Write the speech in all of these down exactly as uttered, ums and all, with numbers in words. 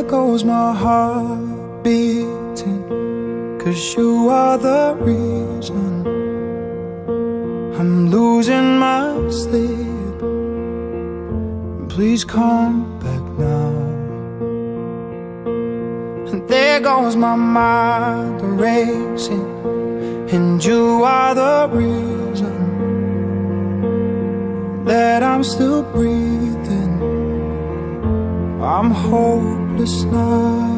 goes my heart beating, 'cause you are the reason I'm losing my sleep. Please come back now. And there goes my mind racing, and you are the reason that I'm still breathing. I'm hopeless now.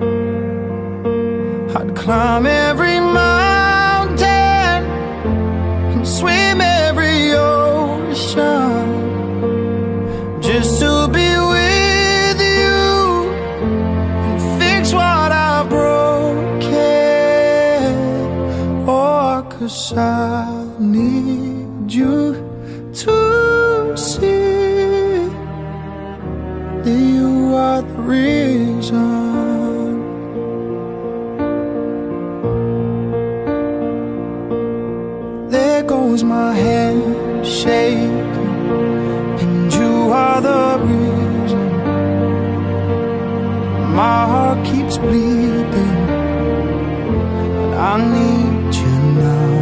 I'd climb every mountain and swim every ocean just to be with you and fix what I've broken. Oh, 'cause I need you to see that you are the reason. There goes my hand shaking, and you are the reason. My heart keeps bleeding, and I need you now.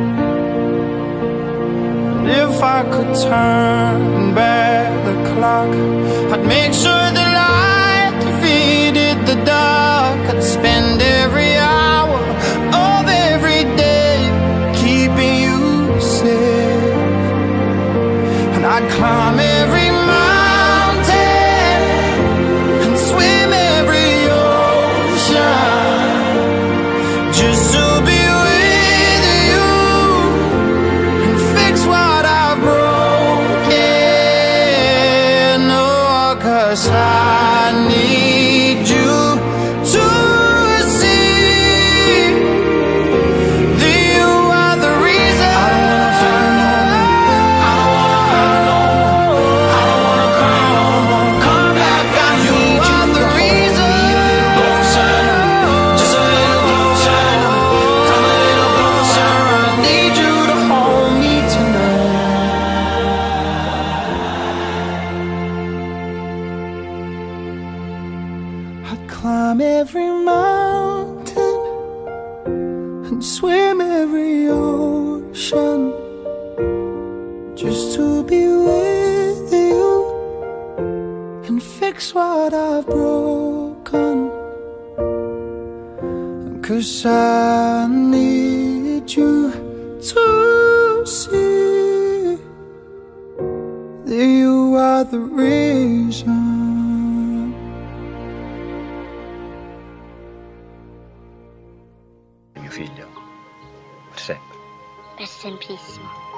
And if I could turn back the clock, I'd make sure the light defeated the dark. I'd spend every hour of every day keeping you safe, and I'd climb every mountain and swim every ocean just to be with you and fix what I've broken. Oh, 'cause I need you to see that you are the reason. I don't wanna fight no more. I don't wanna hurt no more. I don't wanna cry no more. Come back, I need you. The reason. Closer, just a little closer. Come a little closer. I need you to hold me tonight. I'd climb every mountain and swim every ocean just to be with you and fix what I've broken. 'Cause I need you to see that you are the reason. Mio figlio, per sempre. Per semplissimo.